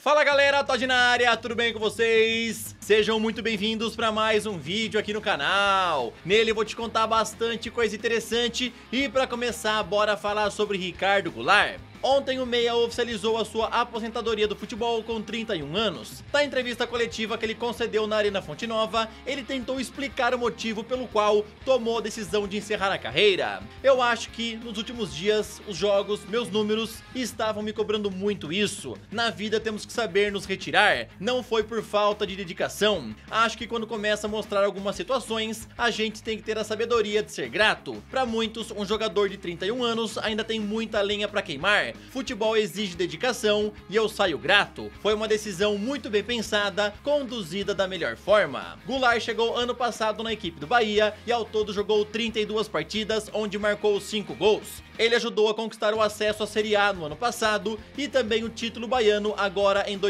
Fala galera, Todd na área, tudo bem com vocês? Sejam muito bem-vindos para mais um vídeo aqui no canal. Nele eu vou te contar bastante coisa interessante e para começar, bora falar sobre Ricardo Goulart. Ontem o Meia oficializou a sua aposentadoria do futebol com 31 anos. Na entrevista coletiva que ele concedeu na Arena Fonte Nova, ele tentou explicar o motivo pelo qual tomou a decisão de encerrar a carreira. Eu acho que nos últimos dias, os jogos, meus números, estavam me cobrando muito isso. Na vida temos que saber nos retirar, não foi por falta de dedicação. Acho que quando começa a mostrar algumas situações, a gente tem que ter a sabedoria de ser grato. Para muitos, um jogador de 31 anos ainda tem muita lenha para queimar. Futebol exige dedicação e eu saio grato. Foi uma decisão muito bem pensada, conduzida da melhor forma. Goulart chegou ano passado na equipe do Bahia e ao todo jogou 32 partidas, onde marcou 5 gols. Ele ajudou a conquistar o acesso à Série A no ano passado e também o título baiano agora em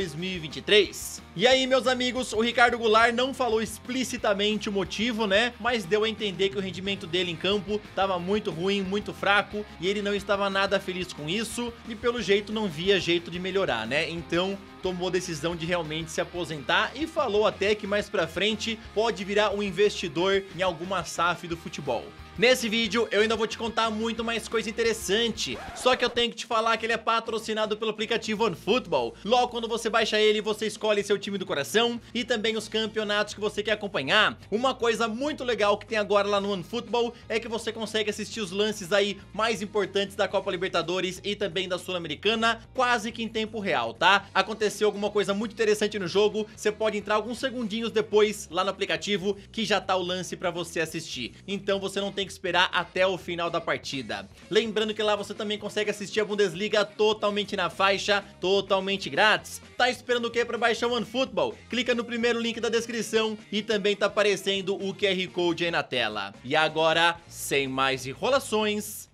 2023. E aí, meus amigos, o Ricardo Goulart não falou explicitamente o motivo, né? Mas deu a entender que o rendimento dele em campo estava muito ruim, muito fraco e ele não estava nada feliz com isso e pelo jeito não via jeito de melhorar, né? Então tomou a decisão de realmente se aposentar e falou até que mais pra frente pode virar um investidor em alguma SAF do futebol. Nesse vídeo eu ainda vou te contar muito mais coisa interessante, só que eu tenho que te falar que ele é patrocinado pelo aplicativo OneFootball. Logo quando você baixa ele, você escolhe seu time do coração e também os campeonatos que você quer acompanhar. Uma coisa muito legal que tem agora lá no OneFootball é que você consegue assistir os lances aí mais importantes da Copa Libertadores e também da Sul-Americana, quase que em tempo real, tá? Aconteceu alguma coisa muito interessante no jogo, você pode entrar alguns segundinhos depois lá no aplicativo que já tá o lance pra você assistir. Então você não tem que esperar até o final da partida. Lembrando que lá você também consegue assistir a Bundesliga totalmente na faixa, totalmente grátis. Tá esperando o que para baixar o OneFootball? Clica no primeiro link da descrição e também tá aparecendo o QR Code aí na tela. E agora, sem mais enrolações,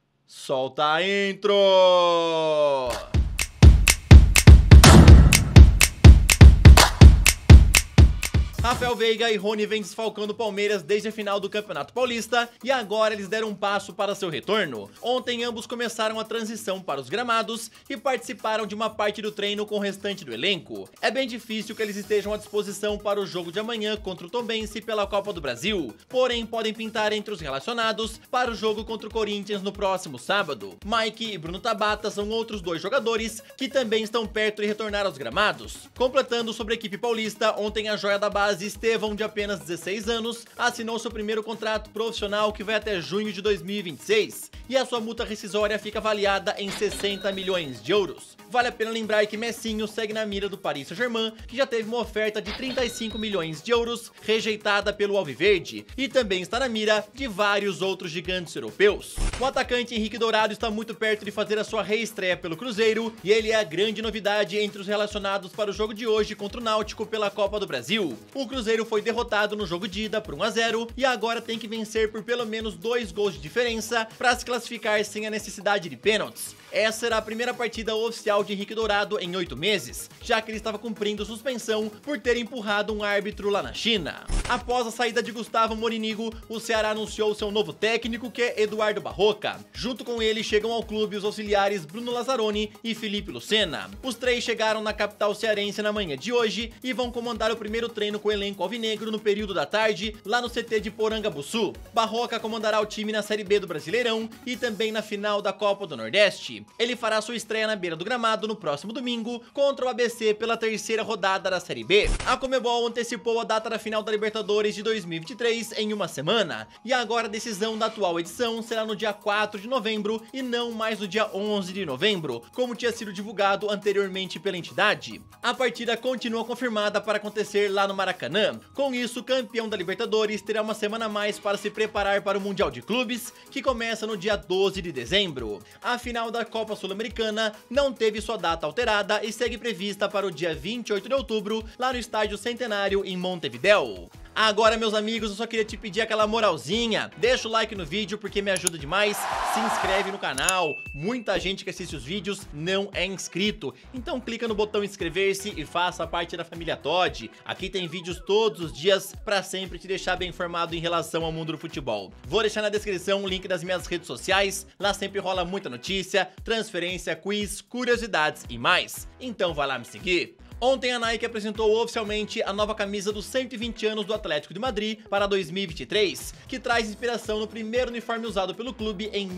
solta a intro! Rafael Veiga e Rony vêm desfalcando o Palmeiras desde a final do Campeonato Paulista e agora eles deram um passo para seu retorno. Ontem ambos começaram a transição para os gramados e participaram de uma parte do treino com o restante do elenco. É bem difícil que eles estejam à disposição para o jogo de amanhã contra o Tombense pela Copa do Brasil, porém podem pintar entre os relacionados para o jogo contra o Corinthians no próximo sábado. Mike e Bruno Tabata são outros dois jogadores que também estão perto de retornar aos gramados. Completando sobre a equipe paulista, ontem a joia da base Estevão, de apenas 16 anos, assinou seu primeiro contrato profissional que vai até junho de 2026 e a sua multa rescisória fica avaliada em 60 milhões de euros. Vale a pena lembrar que Messinho segue na mira do Paris Saint-Germain, que já teve uma oferta de 35 milhões de euros rejeitada pelo Alviverde e também está na mira de vários outros gigantes europeus. O atacante Henrique Dourado está muito perto de fazer a sua reestreia pelo Cruzeiro e ele é a grande novidade entre os relacionados para o jogo de hoje contra o Náutico pela Copa do Brasil. O Cruzeiro foi derrotado no jogo de ida por 1 a 0 e agora tem que vencer por pelo menos 2 gols de diferença para se classificar sem a necessidade de pênaltis. Essa será a primeira partida oficial de Henrique Dourado em 8 meses, já que ele estava cumprindo suspensão por ter empurrado um árbitro lá na China. Após a saída de Gustavo Morinigo, o Ceará anunciou seu novo técnico, que é Eduardo Barroca. Junto com ele chegam ao clube os auxiliares Bruno Lazzaroni e Felipe Lucena. Os três chegaram na capital cearense na manhã de hoje e vão comandar o primeiro treino com o elenco alvinegro no período da tarde, lá no CT de Porangabuçu. Barroca comandará o time na Série B do Brasileirão e também na final da Copa do Nordeste. Ele fará sua estreia na beira do gramado no próximo domingo contra o ABC pela terceira rodada da Série B. A Conmebol antecipou a data da final da Libertadores de 2023 em uma semana e agora a decisão da atual edição será no dia 4 de novembro e não mais no dia 11 de novembro, como tinha sido divulgado anteriormente pela entidade. A partida continua confirmada para acontecer lá no Maracanã. Com isso, o campeão da Libertadores terá uma semana a mais para se preparar para o Mundial de Clubes, que começa no dia 12 de dezembro. A final da Copa Sul-Americana não teve sua data alterada e segue prevista para o dia 28 de outubro, lá no Estádio Centenário, em Montevidéu. Agora, meus amigos, eu só queria te pedir aquela moralzinha. Deixa o like no vídeo porque me ajuda demais. Se inscreve no canal. Muita gente que assiste os vídeos não é inscrito. Então clica no botão inscrever-se e faça parte da família Todd. Aqui tem vídeos todos os dias pra sempre te deixar bem informado em relação ao mundo do futebol. Vou deixar na descrição o link das minhas redes sociais. Lá sempre rola muita notícia, transferência, quiz, curiosidades e mais. Então vai lá me seguir. Ontem a Nike apresentou oficialmente a nova camisa dos 120 anos do Atlético de Madrid para 2023, que traz inspiração no primeiro uniforme usado pelo clube em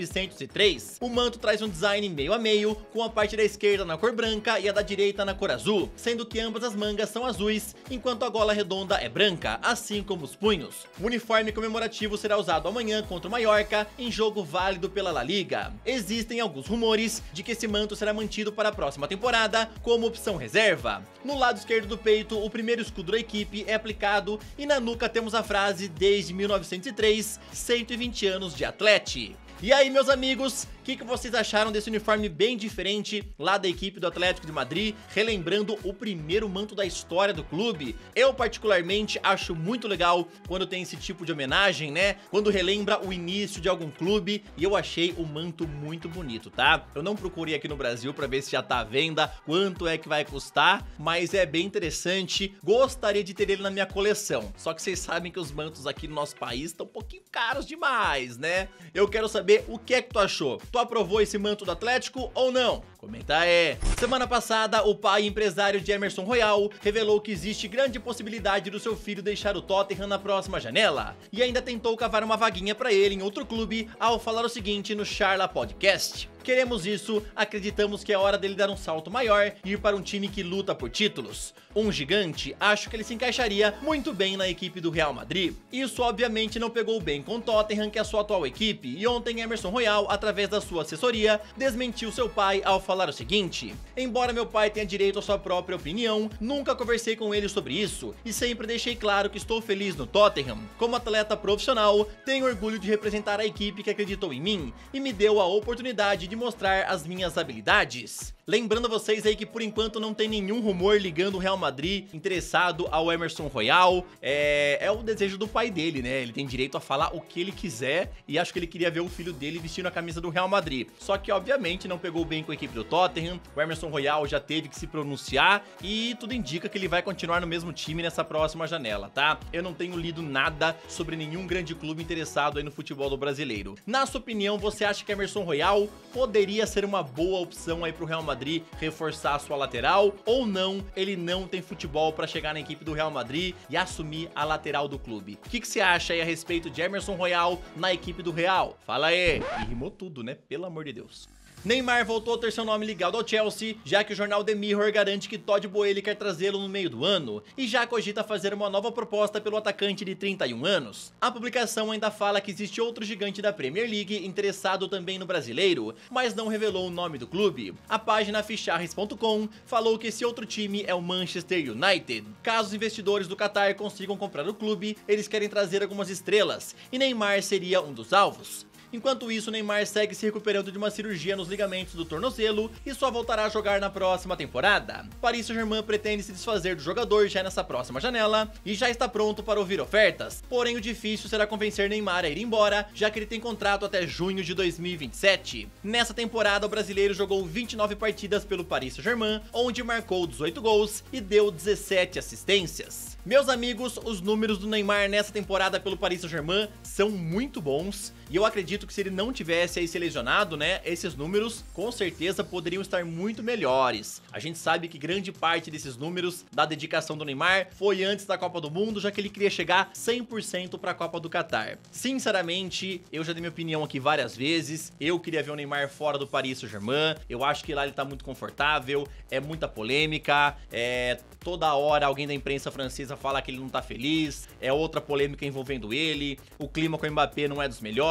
1903. O manto traz um design meio a meio, com a parte da esquerda na cor branca e a da direita na cor azul, sendo que ambas as mangas são azuis, enquanto a gola redonda é branca, assim como os punhos. O uniforme comemorativo será usado amanhã contra o Mallorca, em jogo válido pela La Liga. Existem alguns rumores de que esse manto será mantido para a próxima temporada como opção reserva. No lado esquerdo do peito, o primeiro escudo da equipe é aplicado e na nuca temos a frase desde 1903, 120 anos de Atlético. E aí, meus amigos, o que vocês acharam desse uniforme bem diferente lá da equipe do Atlético de Madrid, relembrando o primeiro manto da história do clube? Eu particularmente acho muito legal quando tem esse tipo de homenagem, né? Quando relembra o início de algum clube, e eu achei o manto muito bonito, tá? Eu não procurei aqui no Brasil pra ver se já tá à venda, quanto é que vai custar, mas é bem interessante, gostaria de ter ele na minha coleção. Só que vocês sabem que os mantos aqui no nosso país estão um pouquinho caros demais, né? Eu quero saber o que é que tu achou. Tu aprovou esse manto do Atlético ou não? Comenta aí. Semana passada, o pai e empresário de Emerson Royal revelou que existe grande possibilidade do seu filho deixar o Tottenham na próxima janela, e ainda tentou cavar uma vaguinha pra ele em outro clube ao falar o seguinte no Charla Podcast: queremos isso, acreditamos que é hora dele dar um salto maior e ir para um time que luta por títulos. Um gigante, acho que ele se encaixaria muito bem na equipe do Real Madrid. Isso obviamente não pegou bem com o Tottenham, que é a sua atual equipe, e ontem Emerson Royal, através da sua assessoria, desmentiu seu pai ao falar o seguinte: embora meu pai tenha direito à sua própria opinião, nunca conversei com ele sobre isso, e sempre deixei claro que estou feliz no Tottenham. Como atleta profissional, tenho orgulho de representar a equipe que acreditou em mim e me deu a oportunidade de mostrar as minhas habilidades. Lembrando vocês aí que por enquanto não tem nenhum rumor ligando o Real Madrid interessado ao Emerson Royal. É o desejo do pai dele, né? Ele tem direito a falar o que ele quiser, e acho que ele queria ver o filho dele vestindo a camisa do Real Madrid. Só que obviamente não pegou bem com a equipe do Tottenham. O Emerson Royal já teve que se pronunciar e tudo indica que ele vai continuar no mesmo time nessa próxima janela, tá? Eu não tenho lido nada sobre nenhum grande clube interessado aí no futebol do brasileiro. Na sua opinião, você acha que Emerson Royal poderia ser uma boa opção aí pro Real Madrid reforçar a sua lateral, ou não, ele não tem futebol para chegar na equipe do Real Madrid e assumir a lateral do clube? O que você acha aí a respeito de Emerson Royal na equipe do Real? Fala aí! E rimou tudo, né? Pelo amor de Deus. Neymar voltou a ter seu nome ligado ao Chelsea, já que o jornal The Mirror garante que Todd Boehly quer trazê-lo no meio do ano, e já cogita fazer uma nova proposta pelo atacante de 31 anos. A publicação ainda fala que existe outro gigante da Premier League interessado também no brasileiro, mas não revelou o nome do clube. A página ficharres.com falou que esse outro time é o Manchester United. Caso os investidores do Qatar consigam comprar o clube, eles querem trazer algumas estrelas, e Neymar seria um dos alvos. Enquanto isso, Neymar segue se recuperando de uma cirurgia nos ligamentos do tornozelo e só voltará a jogar na próxima temporada. Paris Saint-Germain pretende se desfazer do jogador já nessa próxima janela e já está pronto para ouvir ofertas, porém o difícil será convencer Neymar a ir embora, já que ele tem contrato até junho de 2027. Nessa temporada, o brasileiro jogou 29 partidas pelo Paris Saint-Germain, onde marcou 18 gols e deu 17 assistências. Meus amigos, os números do Neymar nessa temporada pelo Paris Saint-Germain são muito bons, e eu acredito que se ele não tivesse aí se lesionado, né, esses números com certeza poderiam estar muito melhores. A gente sabe que grande parte desses números da dedicação do Neymar foi antes da Copa do Mundo, já que ele queria chegar 100% para a Copa do Qatar. Sinceramente, eu já dei minha opinião aqui várias vezes, eu queria ver o Neymar fora do Paris Saint-Germain, eu acho que lá ele tá muito confortável, é muita polêmica, toda hora alguém da imprensa francesa fala que ele não tá feliz, é outra polêmica envolvendo ele, o clima com o Mbappé não é dos melhores,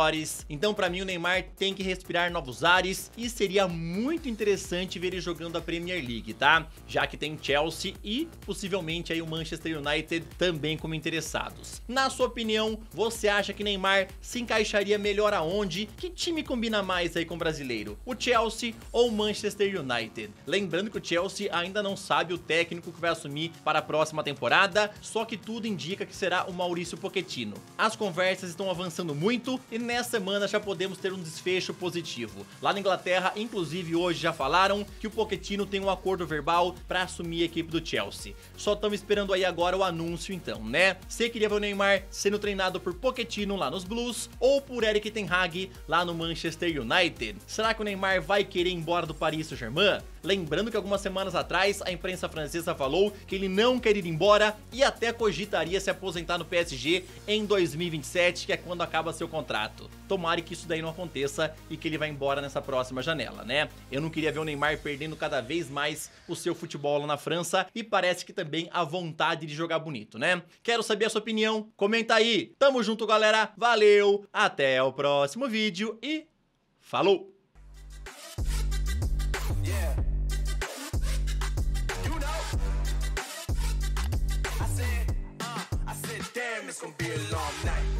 melhores. Então pra mim o Neymar tem que respirar novos ares e seria muito interessante ver ele jogando a Premier League, tá? Já que tem Chelsea e possivelmente aí o Manchester United também como interessados. Na sua opinião, você acha que Neymar se encaixaria melhor aonde? Que time combina mais aí com o brasileiro? O Chelsea ou o Manchester United? Lembrando que o Chelsea ainda não sabe o técnico que vai assumir para a próxima temporada, só que tudo indica que será o Mauricio Pochettino. As conversas estão avançando muito e nessa semana já podemos ter um desfecho positivo. Lá na Inglaterra, inclusive hoje já falaram que o Pochettino tem um acordo verbal para assumir a equipe do Chelsea. Só estamos esperando aí agora o anúncio então, né? Você queria ver o Neymar sendo treinado por Pochettino lá nos Blues ou por Erik ten Hag lá no Manchester United? Será que o Neymar vai querer ir embora do Paris Saint-Germain? Lembrando que algumas semanas atrás a imprensa francesa falou que ele não quer ir embora e até cogitaria se aposentar no PSG em 2027, que é quando acaba seu contrato. Tomara que isso daí não aconteça e que ele vá embora nessa próxima janela, né? Eu não queria ver o Neymar perdendo cada vez mais o seu futebol lá na França e parece que também a vontade de jogar bonito, né? Quero saber a sua opinião, comenta aí. Tamo junto, galera. Valeu, até o próximo vídeo e falou! It's gonna be a long night.